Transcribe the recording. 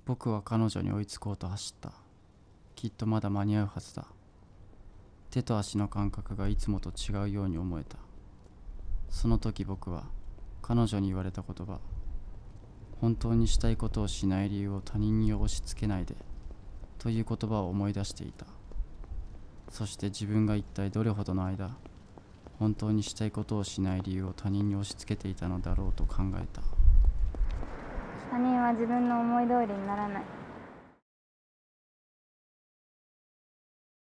僕は彼女に追いつこうと走った。きっとまだ間に合うはずだ。手と足の感覚がいつもと違うように思えた。その時僕は彼女に言われた言葉、本当にしたいことをしない理由を他人に押し付けないでという言葉を思い出していた。そして自分が一体どれほどの間、本当にしたいことをしない理由を他人に押し付けていたのだろうと考えた。 他人は自分の思い通りにならない。